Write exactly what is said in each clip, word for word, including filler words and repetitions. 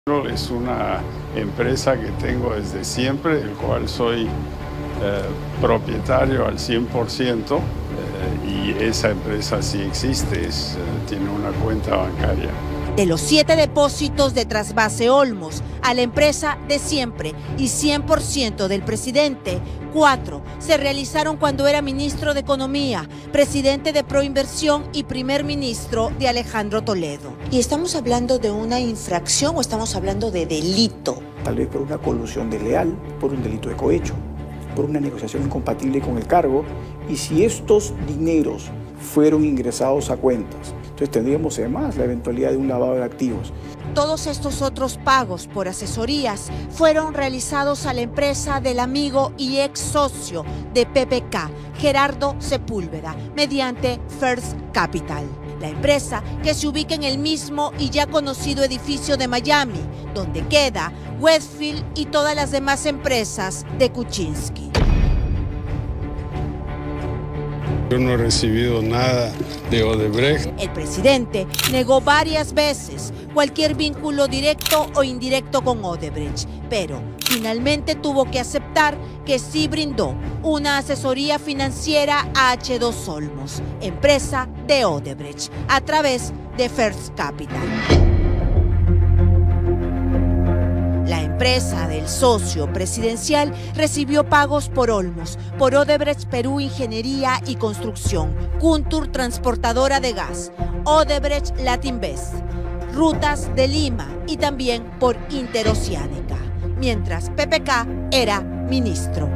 Es una empresa que tengo desde siempre, del cual soy eh, propietario al cien por ciento eh, y esa empresa sí existe, es, eh, tiene una cuenta bancaria. De los siete depósitos de Trasvase Olmos a la empresa de siempre y cien por ciento del presidente, cuatro se realizaron cuando era ministro de Economía, presidente de Proinversión y primer ministro de Alejandro Toledo. ¿Y estamos hablando de una infracción o estamos hablando de delito? Tal vez por una colusión desleal, por un delito de cohecho, por una negociación incompatible con el cargo, y si estos dineros fueron ingresados a cuentas, entonces tendríamos además la eventualidad de un lavado de activos. Todos estos otros pagos por asesorías fueron realizados a la empresa del amigo y ex socio de P P K, Gerardo Sepúlveda, mediante First Capital. La empresa que se ubica en el mismo y ya conocido edificio de Miami, donde queda Westfield y todas las demás empresas de Kuczynski. Yo no he recibido nada de Odebrecht. El presidente negó varias veces cualquier vínculo directo o indirecto con Odebrecht, pero finalmente tuvo que aceptar que sí brindó una asesoría financiera a H dos Olmos, empresa de Odebrecht, a través de First Capital. La empresa del socio presidencial recibió pagos por Olmos, por Odebrecht Perú Ingeniería y Construcción, Kuntur Transportadora de Gas, Odebrecht Latinvest, Rutas de Lima y también por Interoceánica, mientras P P K era ministro.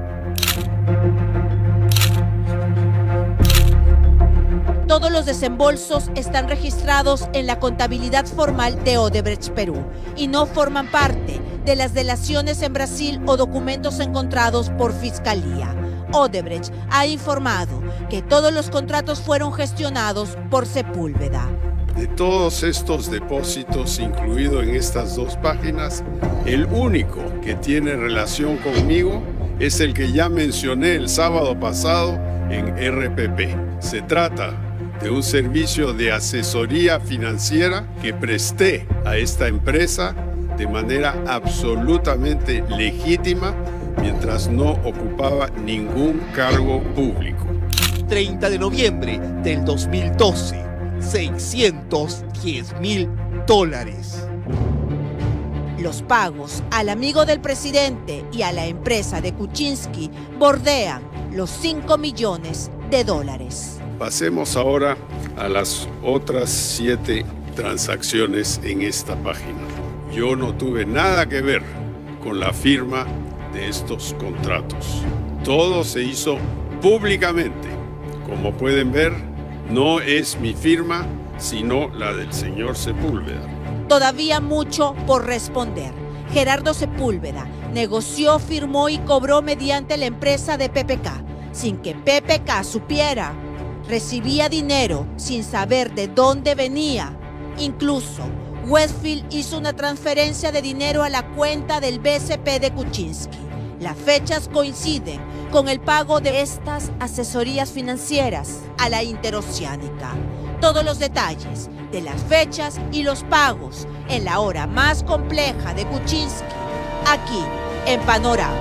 Todos los desembolsos están registrados en la contabilidad formal de Odebrecht Perú y no forman parte de las delaciones en Brasil o documentos encontrados por Fiscalía. Odebrecht ha informado que todos los contratos fueron gestionados por Sepúlveda. De todos estos depósitos, incluido en estas dos páginas, el único que tiene relación conmigo es el que ya mencioné el sábado pasado en R P P. Se trata de un servicio de asesoría financiera que presté a esta empresa de manera absolutamente legítima mientras no ocupaba ningún cargo público. treinta de noviembre del dos mil doce, seiscientos diez mil dólares. Los pagos al amigo del presidente y a la empresa de Kuczynski bordean los cinco millones de dólares. Pasemos ahora a las otras siete transacciones en esta página. Yo no tuve nada que ver con la firma de estos contratos. Todo se hizo públicamente. Como pueden ver, no es mi firma, sino la del señor Sepúlveda. Todavía mucho por responder. Gerardo Sepúlveda negoció, firmó y cobró mediante la empresa de P P K, sin que P P K supiera. Recibía dinero sin saber de dónde venía. Incluso, Westfield hizo una transferencia de dinero a la cuenta del B C P de Kuczynski. Las fechas coinciden con el pago de estas asesorías financieras a la Interoceánica. Todos los detalles de las fechas y los pagos en la hora más compleja de Kuczynski, aquí en Panorama.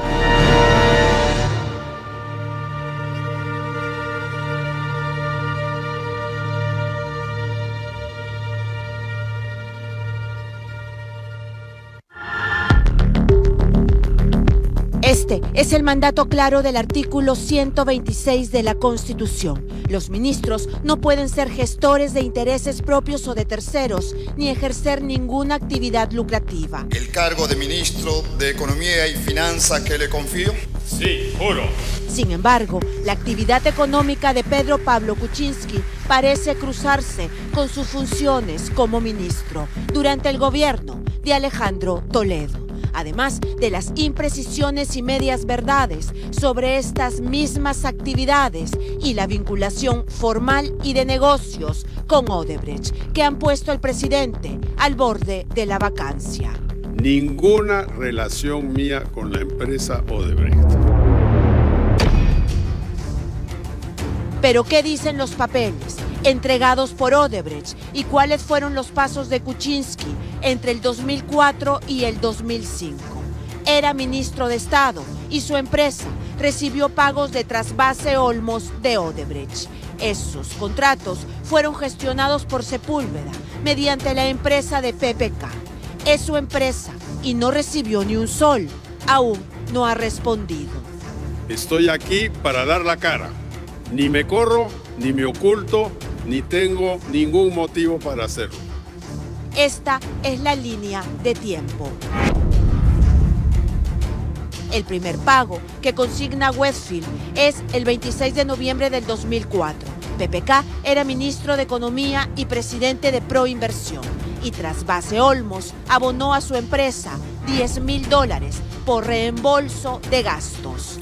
Este es el mandato claro del artículo ciento veintiséis de la Constitución. Los ministros no pueden ser gestores de intereses propios o de terceros, ni ejercer ninguna actividad lucrativa. ¿El cargo de ministro de Economía y Finanzas que le confío? Sí, juro. Sin embargo, la actividad económica de Pedro Pablo Kuczynski parece cruzarse con sus funciones como ministro durante el gobierno de Alejandro Toledo. Además de las imprecisiones y medias verdades sobre estas mismas actividades y la vinculación formal y de negocios con Odebrecht, que han puesto al presidente al borde de la vacancia. Ninguna relación mía con la empresa Odebrecht. Pero ¿qué dicen los papeles entregados por Odebrecht y cuáles fueron los pasos de Kuczynski entre el dos mil cuatro y el dos mil cinco. Era ministro de Estado y su empresa recibió pagos de trasvase Olmos de Odebrecht. Esos contratos fueron gestionados por Sepúlveda mediante la empresa de P P K. Es su empresa y no recibió ni un sol. Aún no ha respondido. Estoy aquí para dar la cara. Ni me corro, ni me oculto, ni tengo ningún motivo para hacerlo. Esta es la línea de tiempo. El primer pago que consigna Westfield es el veintiséis de noviembre del dos mil cuatro. P P K era ministro de Economía y presidente de Proinversión. Y Trasvase Olmos abonó a su empresa diez mil dólares por reembolso de gastos.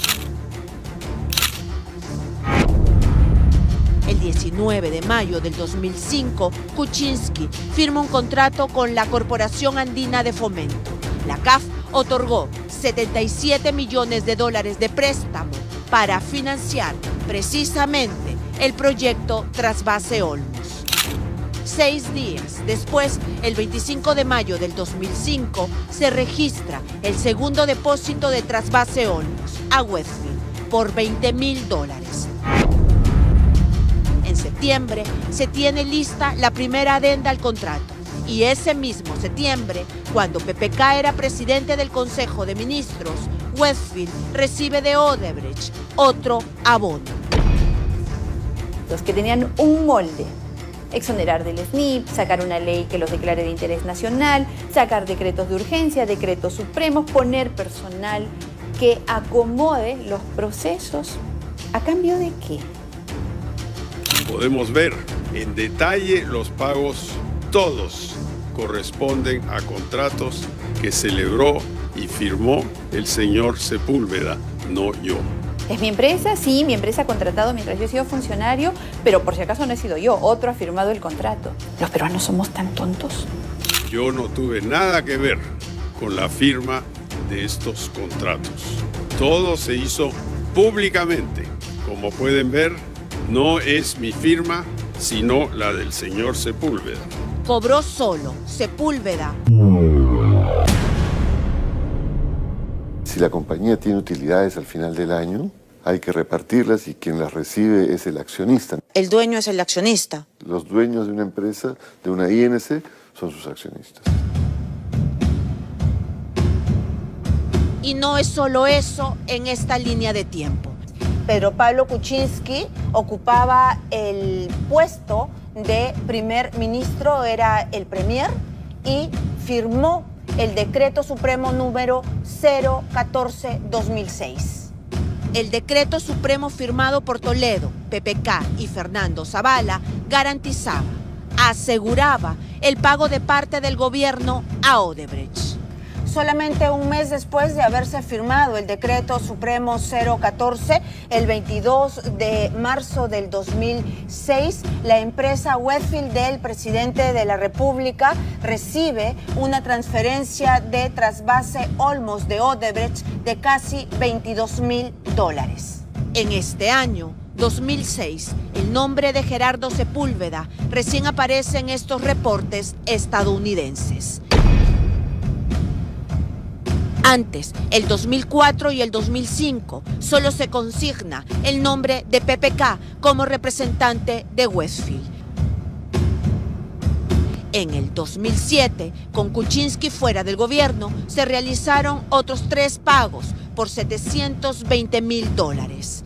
El diecinueve de mayo del dos mil cinco, Kuczynski firma un contrato con la Corporación Andina de Fomento. La C A F otorgó setenta y siete millones de dólares de préstamo para financiar precisamente el proyecto Trasvase Olmos. Seis días después, el veinticinco de mayo del dos mil cinco, se registra el segundo depósito de Trasvase Olmos a Westfield por veinte mil dólares. En septiembre se tiene lista la primera adenda al contrato y ese mismo septiembre, cuando P P K era presidente del Consejo de Ministros, Westfield recibe de Odebrecht otro abono. Los que tenían un molde: exonerar del S N I P, sacar una ley que los declare de interés nacional, sacar decretos de urgencia, decretos supremos, poner personal que acomode los procesos. ¿A cambio de qué? Podemos ver en detalle los pagos. Todos corresponden a contratos que celebró y firmó el señor Sepúlveda, no yo. ¿Es mi empresa? Sí, mi empresa ha contratado mientras yo he sido funcionario, pero por si acaso no he sido yo, otro ha firmado el contrato. ¿Los peruanos somos tan tontos? Yo no tuve nada que ver con la firma de estos contratos. Todo se hizo públicamente. Como pueden ver, no es mi firma, sino la del señor Sepúlveda. Cobró solo Sepúlveda. Si la compañía tiene utilidades al final del año, hay que repartirlas y quien las recibe es el accionista. El dueño es el accionista. Los dueños de una empresa, de una I N C, son sus accionistas. Y no es solo eso en esta línea de tiempo. Pedro Pablo Kuczynski ocupaba el puesto de primer ministro, era el premier, y firmó el decreto supremo número cero catorce guión dos mil seis. El decreto supremo firmado por Toledo, P P K y Fernando Zavala garantizaba, aseguraba el pago de parte del gobierno a Odebrecht. Solamente un mes después de haberse firmado el decreto supremo cero catorce, el veintidós de marzo del dos mil seis, la empresa Westfield del presidente de la República recibe una transferencia de Trasvase Olmos de Odebrecht de casi veintidós mil dólares. En este año, dos mil seis, el nombre de Gerardo Sepúlveda recién aparece en estos reportes estadounidenses. Antes, el dos mil cuatro y el dos mil cinco, solo se consigna el nombre de P P K como representante de Westfield. En el dos mil siete, con Kuczynski fuera del gobierno, se realizaron otros tres pagos por setecientos veinte mil dólares.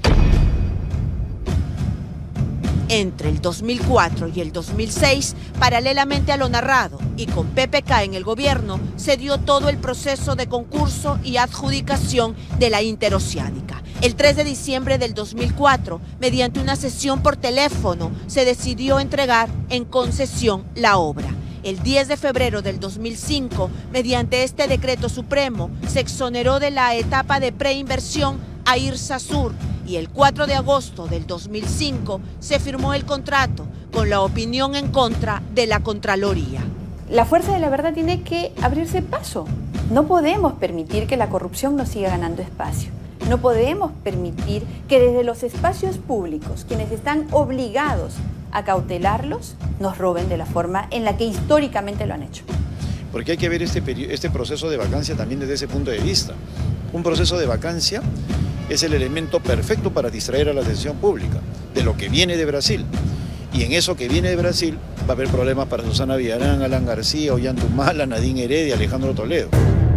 Entre el dos mil cuatro y el dos mil seis, paralelamente a lo narrado y con P P K en el gobierno, se dio todo el proceso de concurso y adjudicación de la interoceánica. El tres de diciembre del dos mil cuatro, mediante una sesión por teléfono, se decidió entregar en concesión la obra. El diez de febrero del dos mil cinco, mediante este decreto supremo, se exoneró de la etapa de preinversión a IRSA Sur, y el cuatro de agosto del dos mil cinco se firmó el contrato con la opinión en contra de la Contraloría. La fuerza de la verdad tiene que abrirse paso. No podemos permitir que la corrupción nos siga ganando espacio. No podemos permitir que desde los espacios públicos, quienes están obligados a cautelarlos, nos roben de la forma en la que históricamente lo han hecho. porque hay que ver este, este proceso de vacancia también desde ese punto de vista. Un proceso de vacancia es el elemento perfecto para distraer a la atención pública de lo que viene de Brasil. Y en eso que viene de Brasil va a haber problemas para Susana Villarán, Alan García, Ollantumala, Nadine Heredia, Alejandro Toledo.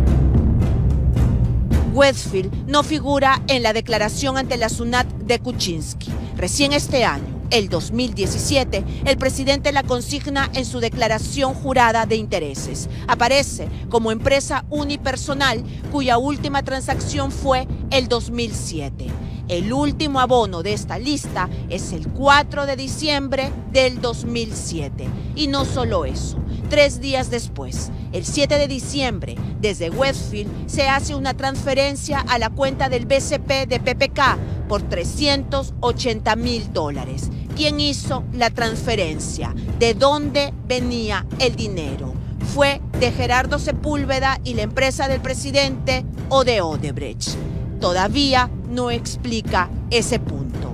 Westfield no figura en la declaración ante la SUNAT de Kuczynski. Recién este año, el dos mil diecisiete, el presidente la consigna en su declaración jurada de intereses. Aparece como empresa unipersonal cuya última transacción fue el dos mil siete. El último abono de esta lista es el cuatro de diciembre del dos mil siete. Y no solo eso, tres días después, el siete de diciembre, desde Westfield se hace una transferencia a la cuenta del B C P de P P K por trescientos ochenta mil dólares. ¿Quién hizo la transferencia? ¿De dónde venía el dinero? ¿Fue de Gerardo Sepúlveda y la empresa del presidente o de Odebrecht? Todavía no explica ese punto.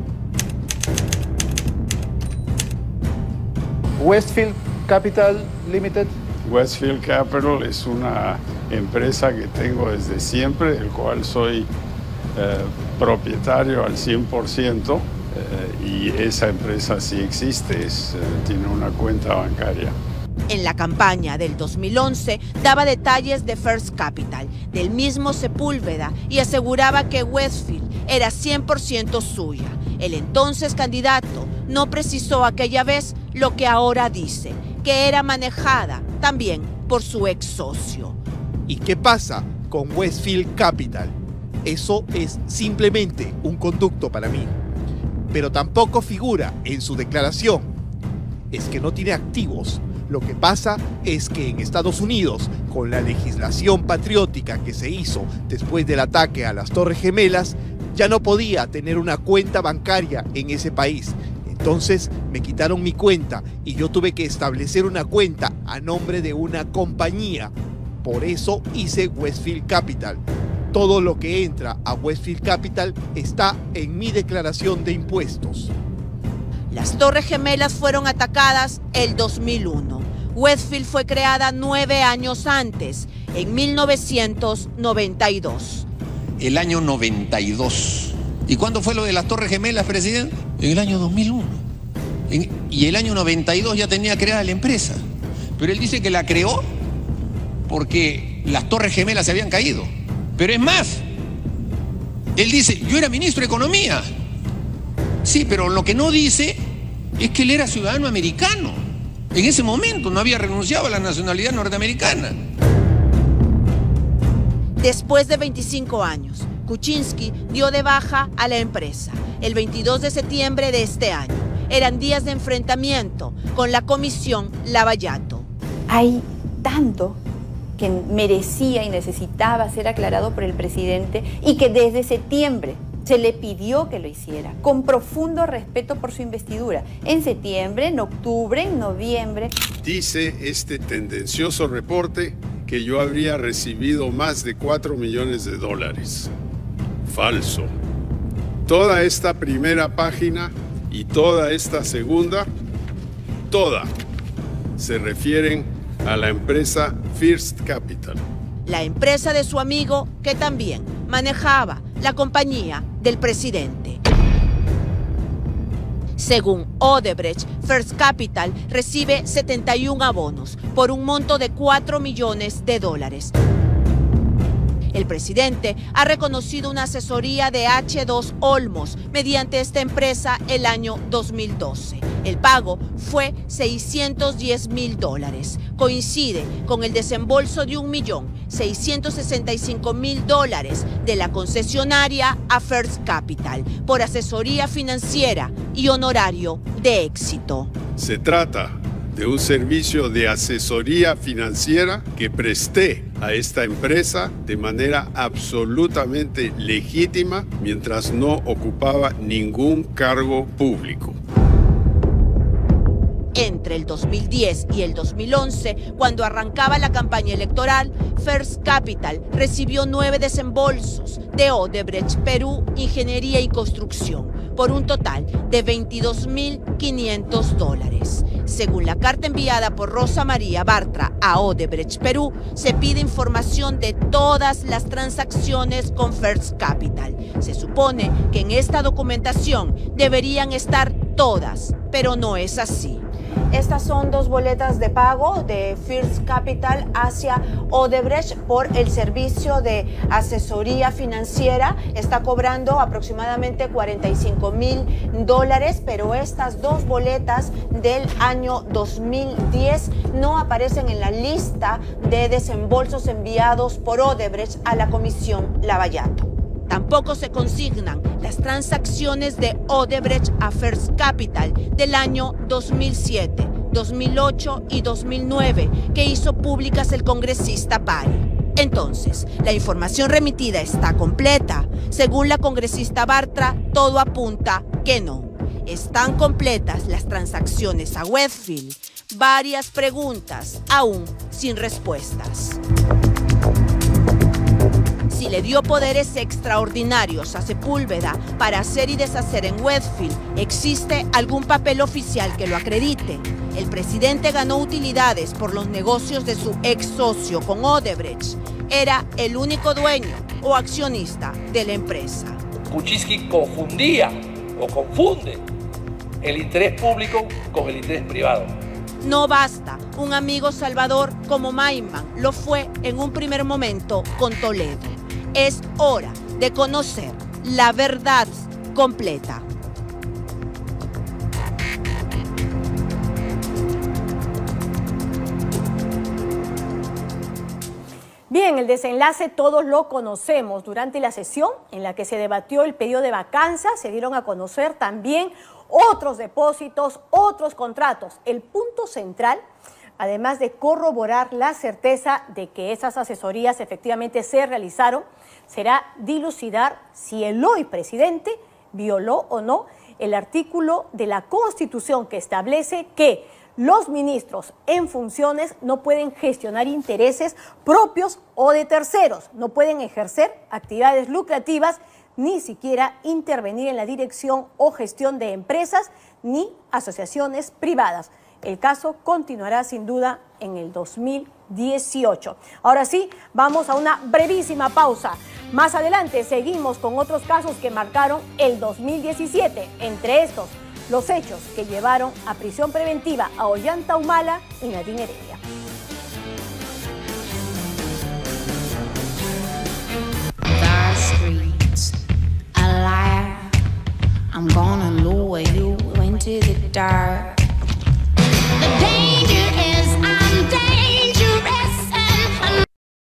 Westfield Capital Limited. Westfield Capital es una empresa que tengo desde siempre, del cual soy eh, propietario al cien por ciento, eh, y esa empresa sí existe, es, eh, tiene una cuenta bancaria. En la campaña del dos mil once daba detalles de First Capital, del mismo Sepúlveda, y aseguraba que Westfield era cien por ciento suya. El entonces candidato no precisó aquella vez lo que ahora dice, que era manejada también por su ex socio. ¿Y qué pasa con Westfield Capital? Eso es simplemente un conducto para mí, pero tampoco figura en su declaración. Es que no tiene activos. Lo que pasa es que en Estados Unidos, con la legislación patriótica que se hizo después del ataque a las Torres Gemelas, ya no podía tener una cuenta bancaria en ese país. Entonces me quitaron mi cuenta y yo tuve que establecer una cuenta a nombre de una compañía. Por eso hice Westfield Capital. Todo lo que entra a Westfield Capital está en mi declaración de impuestos. Las Torres Gemelas fueron atacadas el dos mil uno. Westfield fue creada nueve años antes, en mil novecientos noventa y dos. El año noventa y dos. ¿Y cuándo fue lo de las Torres Gemelas, presidente? En el año dos mil uno. En, y el año noventa y dos ya tenía creada la empresa. Pero él dice que la creó porque las Torres Gemelas se habían caído. Pero es más, él dice, yo era ministro de Economía. Sí, pero lo que no dice es que él era ciudadano americano. En ese momento no había renunciado a la nacionalidad norteamericana. Después de veinticinco años, Kuczynski dio de baja a la empresa el veintidós de septiembre de este año. Eran días de enfrentamiento con la Comisión Lavallato. Hay tanto que merecía y necesitaba ser aclarado por el presidente y que desde septiembre se le pidió que lo hiciera, con profundo respeto por su investidura. En septiembre, en octubre, en noviembre. Dice este tendencioso reporte que yo habría recibido más de cuatro millones de dólares. Falso. Toda esta primera página y toda esta segunda, toda, se refieren a la empresa First Capital. La empresa de su amigo que también manejaba la compañía del presidente. Según Odebrecht, First Capital recibe setenta y un abonos por un monto de cuatro millones de dólares. El presidente ha reconocido una asesoría de H dos Olmos mediante esta empresa el año dos mil doce. El pago fue seiscientos diez mil dólares. Coincide con el desembolso de un millón seiscientos sesenta y cinco mil dólares de la concesionaria a First Capital por asesoría financiera y honorario de éxito. Se trata de un servicio de asesoría financiera que presté a esta empresa de manera absolutamente legítima mientras no ocupaba ningún cargo público. Entre el dos mil diez y el dos mil once, cuando arrancaba la campaña electoral, First Capital recibió nueve desembolsos de Odebrecht Perú Ingeniería y Construcción por un total de veintidós mil quinientos dólares. Según la carta enviada por Rosa María Bartra a Odebrecht Perú, se pide información de todas las transacciones con First Capital. Se supone que en esta documentación deberían estar todas, pero no es así. Estas son dos boletas de pago de First Capital hacia Odebrecht por el servicio de asesoría financiera. Está cobrando aproximadamente cuarenta y cinco mil dólares, pero estas dos boletas del año dos mil diez no aparecen en la lista de desembolsos enviados por Odebrecht a la Comisión Lavallato. Tampoco se consignan las transacciones de Odebrecht a First Capital del año dos mil siete, dos mil ocho y dos mil nueve que hizo públicas el congresista Pari. Entonces, la información remitida está completa. Según la congresista Bartra, todo apunta que no. ¿Están completas las transacciones a Westfield? Varias preguntas, aún sin respuestas. Si le dio poderes extraordinarios a Sepúlveda para hacer y deshacer en Westfield, ¿existe algún papel oficial que lo acredite? El presidente ganó utilidades por los negocios de su ex socio con Odebrecht. Era el único dueño o accionista de la empresa. Kuczynski confundía o confunde el interés público con el interés privado. No basta un amigo salvador como Maiman lo fue en un primer momento con Toledo. Es hora de conocer la verdad completa. Bien, el desenlace todos lo conocemos. Durante la sesión en la que se debatió el pedido de vacancia, se dieron a conocer también otros depósitos, otros contratos. El punto central, además de corroborar la certeza de que esas asesorías efectivamente se realizaron, será dilucidar si el hoy presidente violó o no el artículo de la Constitución que establece que los ministros en funciones no pueden gestionar intereses propios o de terceros, no pueden ejercer actividades lucrativas, ni siquiera intervenir en la dirección o gestión de empresas ni asociaciones privadas. El caso continuará sin duda en el dos mil dieciocho. Ahora sí, vamos a una brevísima pausa. Más adelante seguimos con otros casos que marcaron el dos mil diecisiete, entre estos los hechos que llevaron a prisión preventiva a Ollanta Humala y Nadine Heredia. I'm gonna lure you into the dark.